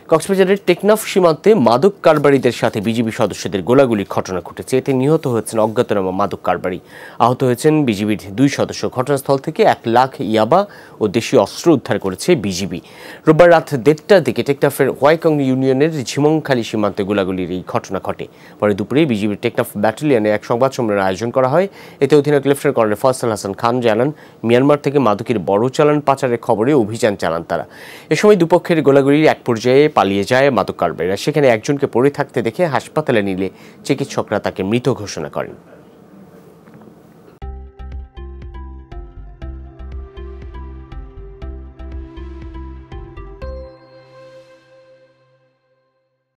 কক্সবাজারের টেকনাফ সীমান্তে মাদক কারবারিদের সাথে বিজিবি সদস্যদের গোলাগুলির ঘটনা ঘটেছে। এতে নিহত হয়েছেন অজ্ঞাতনামা মাদক কারবারি, আহত হয়েছেন বিজিবির 2 সদস্য। ঘটনাস্থল থেকে 1 লাখ ইয়াবা ও দেশীয় অস্ত্র উদ্ধার করেছে বিজিবি। রোববার রাত 1:30টার দিকে টেকনাফের হোয়াইকং ইউনিয়নের ঝিমংখালী সীমান্তে গোলাগুলির এই ঘটনা ঘটে। পরে দুপুরে বিজিবির টেকনাফ ব্যাটালিয়নে এক সংবাদ সম্মেলনের আয়োজন করা হয়। এতে অধিনায়ক লেফটেন্যান্ট কর্নেল ফয়সাল হাসান খান জানান, মিয়ানমার থেকে মাদকের বড় চালান পাচারের খবরে অভিযান চালান তারা। এ সময় দুপক্ষের গোলাগুলির এক পর্যায়ে পালিয়ে যায় মাদক কারবারিরা। সেখানে একজনকে পড়ে থাকতে দেখে হাসপাতালে নিলে চিকিৎসকরা তাকে মৃত ঘোষণা করেন।